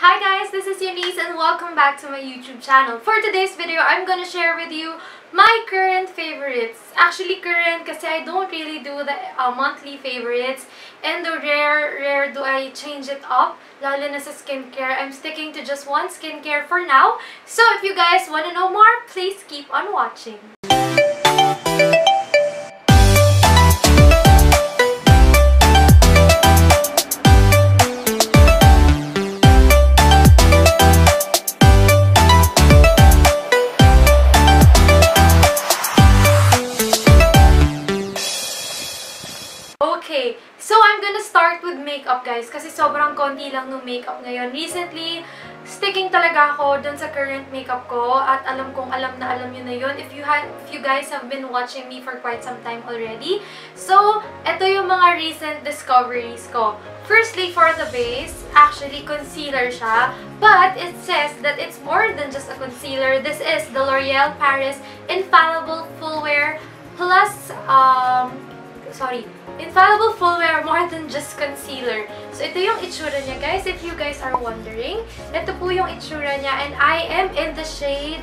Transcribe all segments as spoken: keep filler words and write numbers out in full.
Hi guys, this is Eunice and welcome back to my YouTube channel. For today's video, I'm gonna share with you my current favorites. Actually current kasi I don't really do the uh, monthly favorites, and the rare, rare do I change it up, lalo na sa skincare. I'm sticking to just one skincare for now. So if you guys wanna know more, please keep on watching. Okay, so I'm gonna start with makeup guys kasi sobrang konti lang ng makeup ngayon. Recently, sticking talaga ako dun sa current makeup ko at alam kong alam na alam nyo na yun if you, have, if you guys have been watching me for quite some time already. So, ito yung mga recent discoveries ko. Firstly, for the base, actually concealer siya, but it says that it's more than just a concealer. This is the L'Oreal Paris Infallible Full Wear Plus, um, sorry, Infallible Full Wear More Than Just Concealer. So, ito yung itsura niya, guys. If you guys are wondering, ito po yung itsura niya. And I am in the shade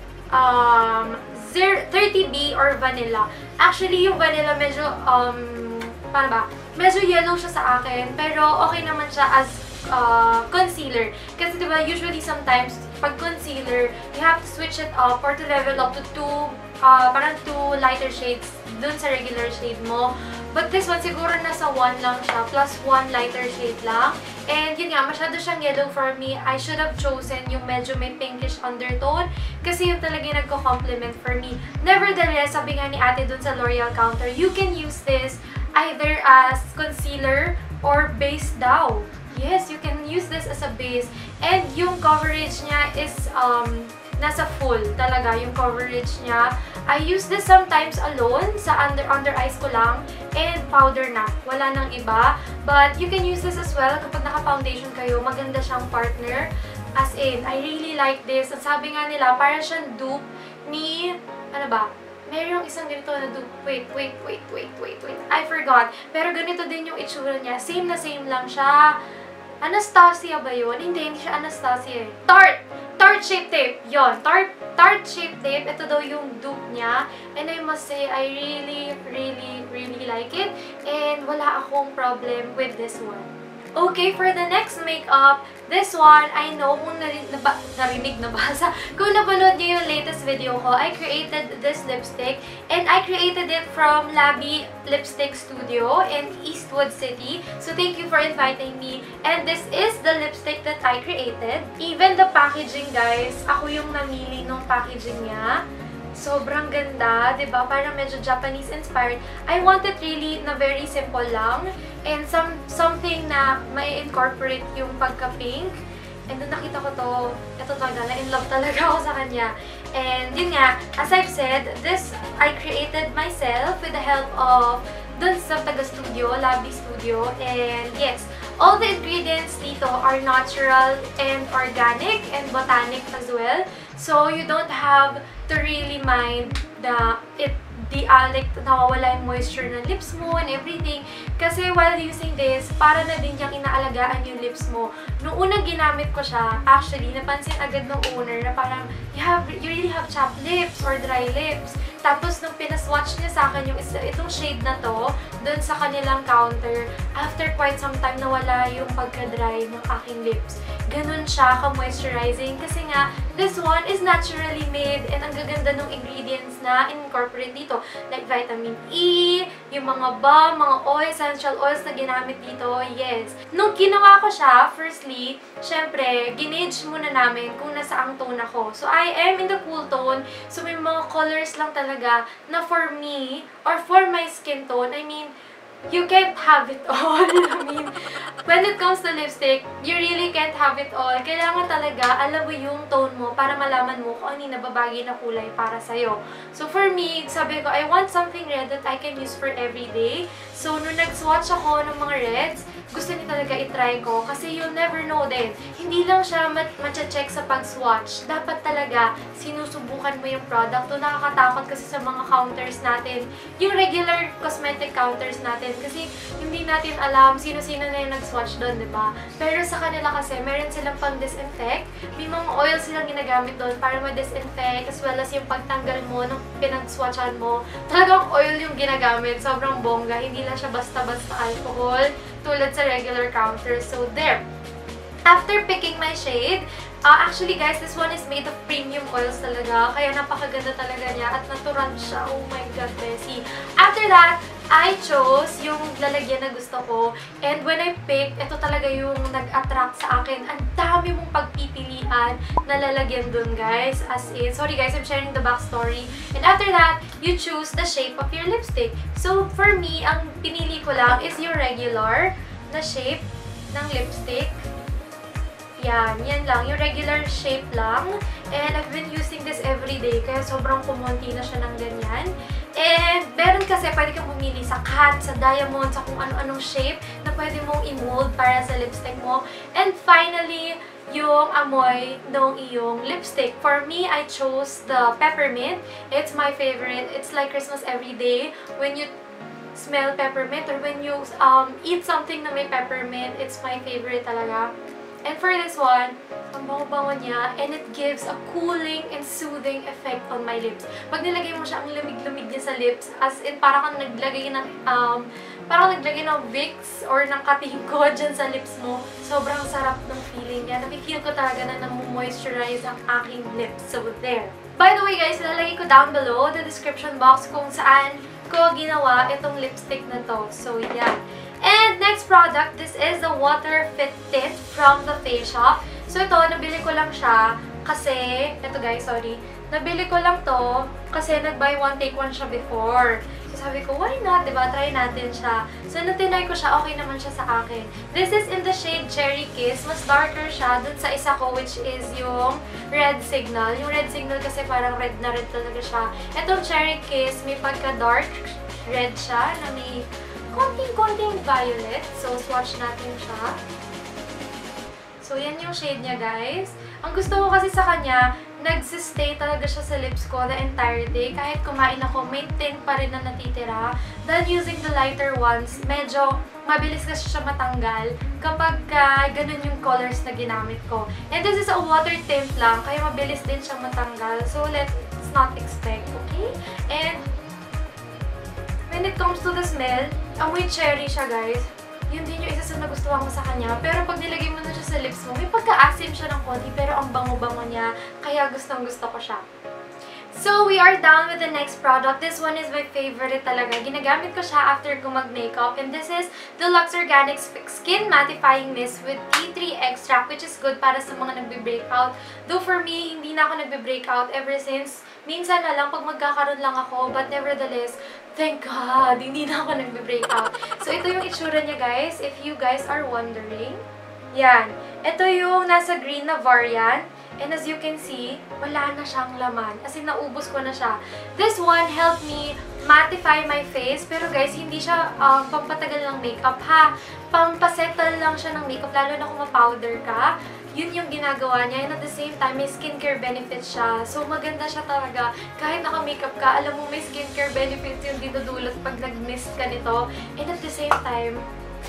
um, thirty B or Vanilla. Actually, yung Vanilla medyo, um, paano ba? Medyo yellow siya sa akin. Pero, okay naman siya as uh, concealer. Kasi, diba, usually sometimes, pag concealer, you have to switch it up or to level up to two, uh, parang two lighter shades dun sa regular shade mo. But this one, siguro nasa one lang siya, plus one lighter shade lang. And yun nga, masyado siyang yellow for me. I should have chosen yung medyo may pinkish undertone kasi yun talaga yung nagko-complement for me. Nevertheless, sabi nga ni ate dun sa L'Oreal counter, you can use this either as concealer or base daw. Yes, you can use this as a base. And yung coverage niya is um, nasa full talaga yung coverage niya. I use this sometimes alone sa under under eyes ko lang and powder na. Wala nang iba. But you can use this as well kapag naka-foundation kayo. Maganda siyang partner. As in, I really like this. At sabi nga nila, para siyang dupe ni, ano ba? Meron isang ganito na dupe. Wait, wait, wait, wait, wait, wait. I forgot. Pero ganito din yung itsura niya. Same na same lang siya. Anastasia ba yun? Hindi, hindi siya Anastasia eh. Tarte! Tarte Shape Tape. Yon, Tarte, Tarte Shape Tape. Ito daw yung dupe niya. And I must say, I really, really, really like it. And wala akong problem with this one. Okay, for the next makeup, this one, I know kung narinig, naba, narinig nabasa, kung napanood niyo yung latest video ko, I created this lipstick, and I created it from Labby Lipstick Studio in Eastwood City. So, thank you for inviting me. And this is the lipstick that I created. Even the packaging, guys, ako yung namili ng packaging niya. Sobrang ganda, diba? Parang medyo Japanese-inspired. I want it really na very simple lang. And some something na may incorporate yung pagka-pink. And nung nakita ko to, ito talaga, na in love talaga ako sa kanya. And yun nga, as I've said, this I created myself with the help of dun sa taga-studio, Labby Studio. And yes, all the ingredients dito are natural and organic and botanic as well. So, you don't have to really mind the it the uh, like nawawala yung moisture ng lips mo and everything. Kasi while using this, para na din niyang inaalagaan yung lips mo. Nung unang ginamit ko siya, actually, napansin agad ng owner na parang you, have, you really have chapped lips or dry lips. Tapos, nung pinaswatch niya sa akin yung itong shade na to, dun sa kanilang counter, after quite some time, nawala yung pagka-dry ng aking lips. Ganun siya ka-moisturizing kasi nga, this one is naturally made and ang gaganda ng ingredients na incorporate dito. Like vitamin E, yung mga balm, mga oils, essential oils na ginamit dito, yes. Nung ginawa ko siya, firstly, syempre, ginage muna namin kung nasaang tone ako. So, I am in the cool tone. So, may mga colors lang talaga na for me, or for my skin tone, I mean, you can't have it all. I mean, when it comes to lipstick, you really can't have it all. Kailangan talaga, alam mo yung tone mo para malaman mo kung ano yung nababagay na kulay para sa'yo. So, for me, sabi ko, I want something red that I can use for everyday. So, nung nag-swatch ako ng mga reds, gusto niyo talaga itry ko kasi you'll never know din. Hindi lang siya mat matcha-check sa pag-swatch. Dapat talaga sinusubukan mo yung product. To nakakatakot kasi sa mga counters natin, yung regular cosmetic counters natin kasi hindi natin alam sino-sino na yung nag-swatch doon, di ba? Pero sa kanila kasi, meron silang pang-disinfect. May mga oil silang ginagamit doon para ma-disinfect as well as yung pagtanggal mo nung pinag-swatchan mo. Talagang oil yung ginagamit. Sobrang bongga. Hindi lang siya basta-basta alcohol tulad sa regular counters. So, there. After picking my shade, uh, actually guys, this one is made of premium oils talaga. Kaya napakaganda talaga niya at natural siya. Oh my God, Bessie. After that, I chose yung lalagyan na gusto ko. And when I picked, ito talaga yung nag-attract sa akin. Ang dami mong pagpipilian na lalagyan dun, guys. As in, sorry guys, I'm sharing the backstory. And after that, you choose the shape of your lipstick. So, for me, ang pinili ko lang is yung regular na shape ng lipstick. Yan, yan lang. Yung regular shape lang. And I've been using this every day, kaya sobrang kumonti na siya ng ganyan. And meron kasi pwede kang pumili sa cut, sa diamond, sa kung ano-anong shape na pwede mong i-mold para sa lipstick mo. And finally, yung amoy ng iyong lipstick. For me, I chose the peppermint. It's my favorite. It's like Christmas every day. When you smell peppermint or when you um, eat something na may peppermint, it's my favorite talaga. And for this one, ang bango-bango niya, and it gives a cooling and soothing effect on my lips. Pag nilagay mo siya, ang lamig-lamig niya sa lips, as in parang kang naglagay ng, um, parang naglagay ng Vicks or ng katingko dyan sa lips mo. Sobrang sarap ng feeling niya. Nakikil ko talaga na namu-moisturize ang aking lips. So, there. By the way guys, lalagay ko down below the description box kung saan ko ginawa itong lipstick na to. So, yeah. And next product, this is the Water Fit Tint from the Face Shop. So ito, nabili ko lang siya kasi, ito guys, sorry. Nabili ko lang to kasi nag-buy one, take one siya before. So sabi ko, why not, diba? Try natin siya. So natinay ko siya, okay naman siya sa akin. This is in the shade Cherry Kiss. Mas darker siya dun sa isa ko, which is yung Red Signal. Yung Red Signal kasi parang red na red talaga siya. Itong Cherry Kiss, may pagka-dark red siya na may konting-konting violet. So, swatch natin siya. So, yan yung shade niya, guys. Ang gusto ko kasi sa kanya, nagsistay talaga siya sa lips ko the entire day. Kahit kumain ako, may tint pa rin na natitira. Then, using the lighter ones, medyo mabilis kasi siya matanggal kapag uh, ganun yung colors na ginamit ko. And this is a water tint lang, kaya mabilis din siya matanggal. So, let's not expect, okay? And, when it comes to the smell, amoy cherry siya, guys. Yun din yung isa sa nagustuhan ko sa kanya. Pero pag nilagay mo na siya sa lips mo, may pagka-asim siya ng konti, pero ang bango-bango niya. Kaya gustong-gusto ko siya. So, we are done with the next product. This one is my favorite talaga. Ginagamit ko siya after ko mag-makeup. And this is the Lux Organic Skin Mattifying Mist with tea tree extract, which is good para sa mga nagbe-breakout. Though for me, hindi na ako nagbe-breakout ever since. Minsan na lang pag magkakaroon lang ako. But nevertheless, thank God, hindi na ako nagbe-breakout. So, ito yung itsura niya, guys. If you guys are wondering. Yan. Ito yung nasa green na variant. And as you can see, wala na siyang laman. As in, naubos ko na siya. This one helped me mattify my face. Pero guys, hindi siya um, pampatagal ng makeup ha. Pampasettle lang siya ng makeup. Lalo na kung ma-powder ka. Yun yung ginagawa niya. And at the same time, may skincare benefits siya. So, maganda siya talaga. Kahit naka-makeup ka, alam mo may skincare benefits yung dinudulot pag nag-mist ka nito. And at the same time,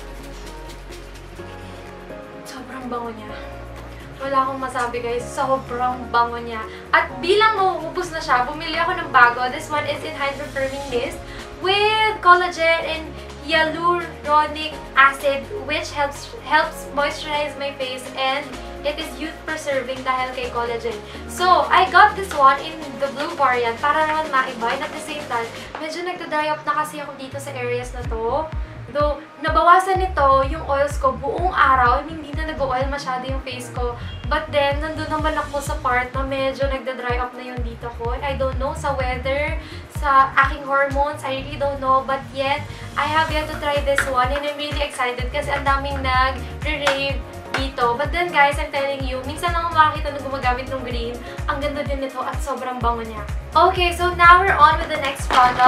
sobrang bango niya. Wala akong masabi guys, sobrang bango niya. At bilang mauubos na siya, bumili ako ng bago. This one is in Hydro-Firming Mist with collagen and hyaluronic acid, which helps helps moisturize my face and it is youth-preserving dahil kay collagen. So, I got this one in the blue variant para naman maiba. And at the same time, medyo nagda-dry up na kasi ako dito sa areas na to. Though, nabawasan nito yung oils ko buong araw. I mean, hindi na nag-oil masyado yung face ko. But then, nandun naman ako sa part na medyo nagda-dry up na yung dito ko. I don't know, sa weather, sa aking hormones, I really don't know. But yet, I have yet to try this one. And I'm really excited kasi ang daming nag-rave dito. But then guys, I'm telling you, minsan lang makakita na gumagamit ng green. Ang ganda din nito at sobrang bango niya. Okay, so now we're on with the next product.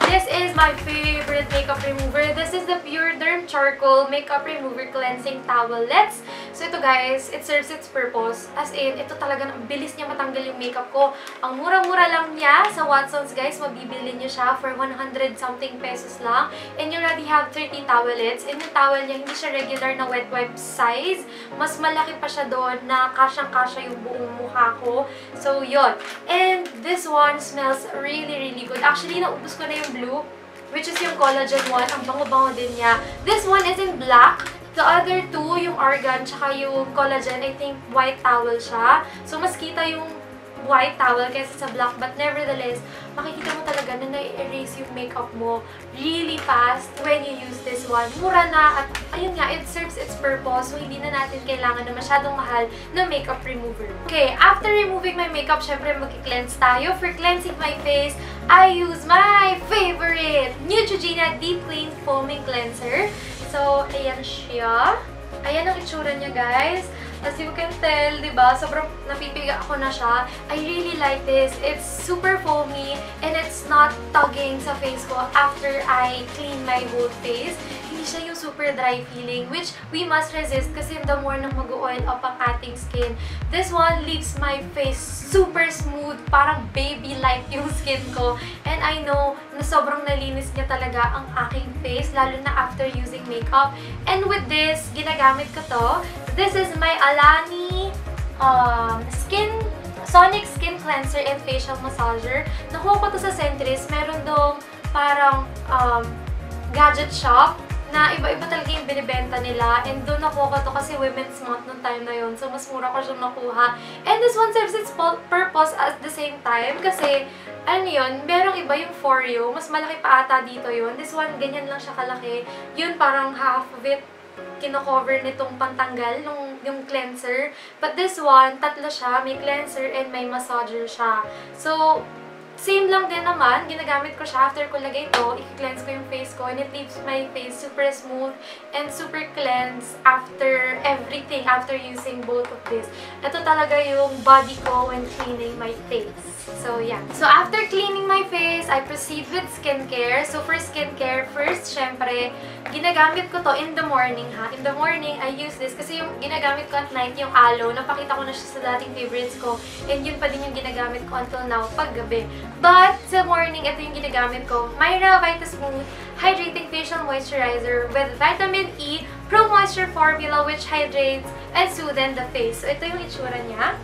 This is my favorite makeup remover. This is the Pure Derm Charcoal Makeup Remover Cleansing Towelettes. So ito guys, it serves its purpose. As in, ito talaga, ang bilis niya matanggal yung makeup ko. Ang mura-mura lang niya sa Watsons guys, mabibili niyo siya for one hundred something pesos lang. And you already have thirty towelettes. And yung towel niya, hindi siya regular na wet wipe size. Mas malaki pa siya doon na kasyang-kasya yung buong mukha ko. So yun. And this one smells really, really good. Actually, naubos ko na yung blue, which is yung collagen one. Ang bango-bango din niya. This one is in black. The other two, yung argan, tsaka yung collagen, I think white towel siya. So, mas kita yung white towel kaysa sa black. But nevertheless, makikita mo talaga na na-erase yung makeup mo really fast when you use this one. Mura na at ayun nga, it serves its purpose. So, hindi na natin kailangan na masyadong mahal na makeup remover. Okay, after removing my makeup, syempre mag-cleanse tayo. For cleansing my face, I use my favorite Neutrogena Deep Clean Foaming Cleanser. So, ayan siya. Ayan ang itsura niya, guys. As you can tell, diba, sobrang napipiga ako na siya. I really like this. It's super foamy and it's not tugging sa face ko after I clean my whole face. Hindi siya yung super dry feeling, which we must resist kasi the more na mag-oil up ang ating skin. This one leaves my face super smooth, parang baby-like yung skin ko. And I know na sobrang nalinis niya talaga ang aking face, lalo na after using makeup. And with this, ginagamit ko to. This is my Alani um, Skin Sonic Skin Cleanser and Facial Massager. Nakuha ko to sa Centris. Meron dong parang um, gadget shop na iba-iba talaga yung binibenta nila. And doon nakuha ko to kasi Women's Month nung time na yun. So, mas mura ko siyang nakuha. And this one serves its purpose at the same time kasi, ano yun, merong iba yung For You. Mas malaki pa ata dito yun. This one, ganyan lang siya kalaki. Yun, parang half of it kino-cover nitong pantanggal, nung, yung cleanser. But this one, tatlo siya. May cleanser and may massager siya. So, same lang din naman. Ginagamit ko siya after ko lagay ito. I-cleanse ko yung face ko and it leaves my face super smooth and super cleansed after everything, after using both of this. Ito talaga yung body ko when cleaning my face. So, yeah. So, after cleaning my face, I proceed with skincare. So, for skincare, first, syempre, ginagamit ko to in the morning, ha? In the morning, I use this kasi yung ginagamit ko at night, yung aloe, napakita ko na siya sa dating favorites ko. And yun pa din yung ginagamit ko until now, paggabi. But, sa morning, ito yung ginagamit ko. Myra Vitasmooth Hydrating Facial Moisturizer with Vitamin E Pro Moisture Formula which hydrates and soothes the face. So, ito yung itsura niya.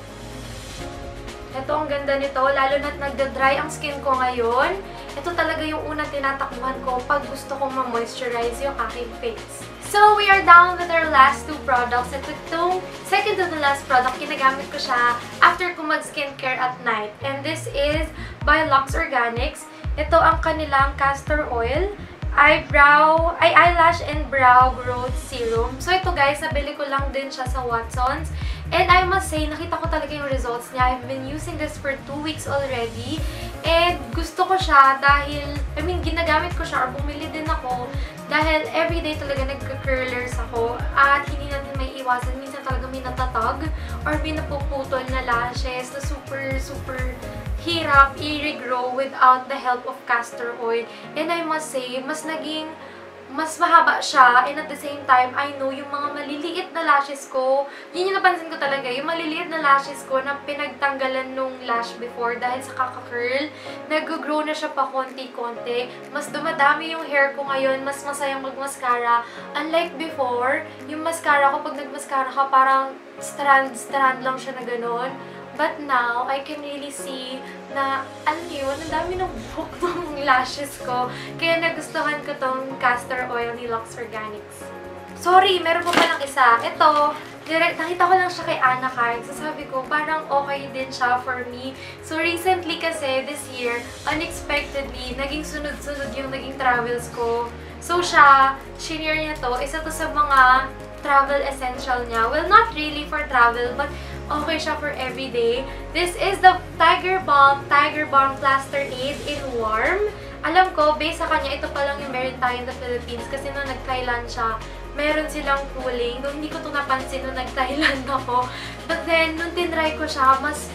Ito, ang ganda nito. Lalo na't nagda-dry ang skin ko ngayon. Ito talaga yung unang tinatakbuhan ko pag gusto kong ma-moisturize yung aking face. So, we are down with our last two products. Ito itong second to the last product. Ginagamit ko siya after ko mag-skincare at night. And this is by Lux Organics. Ito ang kanilang castor oil, eyebrow, ay eyelash and brow growth serum. So, ito guys, nabili ko lang din siya sa Watsons. And I must say, nakita ko talaga yung results niya. I've been using this for two weeks already. And gusto ko siya dahil, I mean, ginagamit ko siya or bumili din ako dahil everyday talaga nagka-curlers ako at hindi natin may iwasan. Minsan talaga may natatag or may napuputol na lashes na super, super hirap i-regrow without the help of castor oil. And I must say, mas naging mas mahaba siya, and at the same time, I know yung mga maliliit na lashes ko, yun yung napansin ko talaga, yung maliliit na lashes ko na pinagtanggalan nung lash before dahil sa kaka-curl, nag-grow na siya pa konti-konti. Mas dumadami yung hair ko ngayon, mas masayang mag-mascara. Unlike before, yung mascara ko, pag nag-mascara ka, parang strand-strand lang siya na gano'n. But now, I can really see na, alam niyo yun, ang dami ng buhok ng lashes ko. Kaya nagustuhan ko tong castor oil ni Lux Organics. Sorry, meron pa palang isa. Ito, direct, nakita ko lang siya kay Anna Card. So sabi ko, parang okay din siya for me. So recently kasi, this year, unexpectedly, naging sunod-sunod yung naging travels ko. So siya, senior niya to, isa to sa mga travel essential niya. Well, not really for travel, but okay siya for everyday. This is the Tiger Balm Tiger Balm Plaster Aid in Warm. Alam ko, based sa kanya, ito pa lang yung meron tayo in the Philippines kasi nung nag-Thailand siya, meron silang cooling. Nung hindi ko ito napansin nung nag-Thailand ako. But then, nung tinry ko siya, mas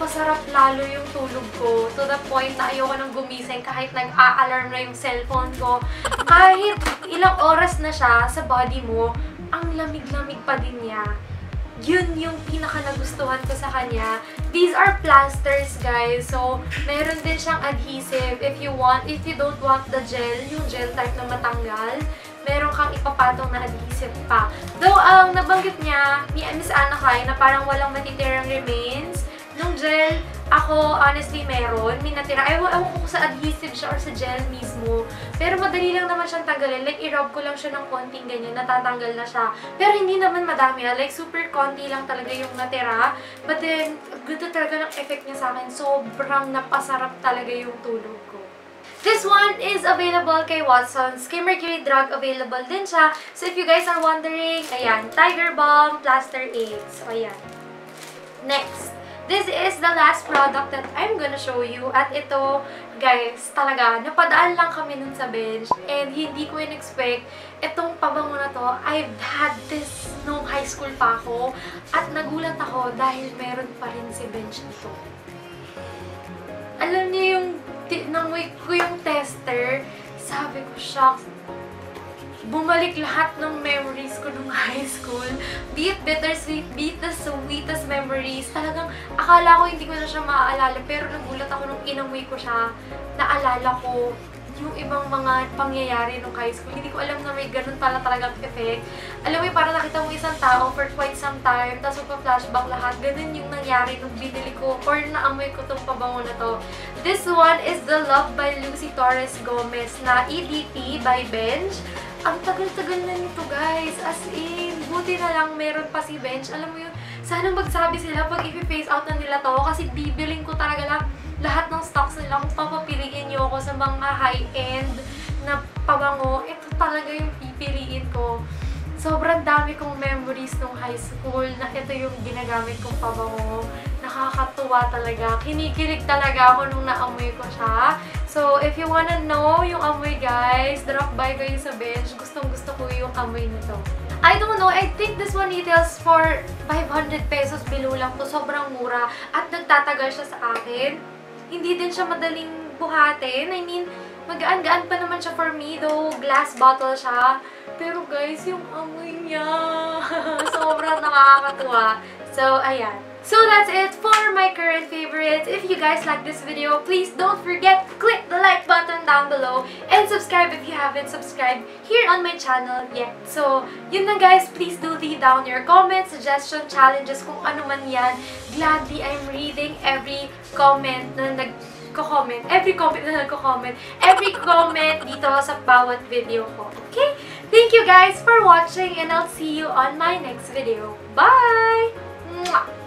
napasarap lalo yung tulog ko. To the point na ayoko nang gumising kahit nag-a-alarm na yung cellphone ko. Kahit ilang oras na siya sa body mo, ang lamig-lamig pa din niya. Yun yung pinaka nagustuhan ko sa kanya. These are plasters, guys. So, meron din siyang adhesive. If you want, if you don't want the gel, yung gel type na matanggal, meron kang ipapatong na adhesive pa. Though, ang nabanggit niya, ni Miss Anna Kai, na parang walang matitirang remains, nung gel, ako, honestly, meron. May natira. Ewan, ewan ko sa adhesive siya or sa gel mismo. Pero madali lang naman siyang tanggalin. Like, i-rub ko lang siya ng konting ganyan. Natatanggal na siya. Pero hindi naman madami. Like, super konti lang talaga yung natira. But then, good talaga ng effect niya sa akin. Sobrang napasarap talaga yung tulog ko. This one is available kay Watsons. Kay Mercury Drug, available din siya. So, if you guys are wondering, ayan, Tiger Balm Plaster eight. So, ayan. Next. This is the last product that I'm gonna show you. At ito, guys, talaga, napadaan lang kami nun sa bench. And hindi ko in-expect itong pabango na to. I've had this nung high school pa ako. At nagulat ako dahil meron pa rin si bench nito. Alam niyo yung, namoy ko yung tester, sabi ko, shocks. Bumalik lahat ng memories ko nung high school. Be it bittersweet, be it the sweetest memories. Talagang akala ko hindi ko na siya maaalala. Pero nagulat ako nung inamoy ko siya. Naalala ko yung ibang mga pangyayari nung high school. Hindi ko alam na may ganun pala talagang effect. Alam mo yung parang nakita mo isang tao for quite some time. Tapos magpa-flashback lahat. Ganun yung nangyari nung binili ko or naamoy ko tong pabango na to. This one is the Love by Lucy Torres Gomez na E D T by Bench. Ang tagal-tagal na nito, guys. As in, buti na lang meron pa si Bench. Alam mo yun, sana magsabi sila pag i-face out na nila to. Kasi bibiling ko talaga lang lahat ng stocks nila. Kung papapiliin nyo ako sa mga high-end na pabango, ito talaga yung pipiliin ko. Sobrang dami kong memories nung high school na ito yung ginagamit kong pabango. Nakakatuwa talaga. Kinikilig talaga ako nung naamoy ko siya. So, if you wanna know yung amoy, guys, drop by kayo sa bench. Gustong gusto ko yung amoy nito. I don't know, I think this one retails for five hundred pesos below lang to. Sobrang mura. At nagtatagal siya sa akin. Hindi din siya madaling buhatin. I mean, magaan-gaan pa naman siya for me, though glass bottle siya. Pero guys, yung amoy niya, sobrang nakakatuwa. So, ayan. So that's it for my current favorites. If you guys like this video, please don't forget to click the like button down below and subscribe if you haven't subscribed here on my channel yet. So, yun na guys, please do leave down your comments, suggestion, challenges, kung ano man yan. Gladly, I'm reading every comment na nag comment, every comment na nagko-comment, every comment dito sa bawat video ko. Okay? Thank you guys for watching and I'll see you on my next video. Bye! Mwah!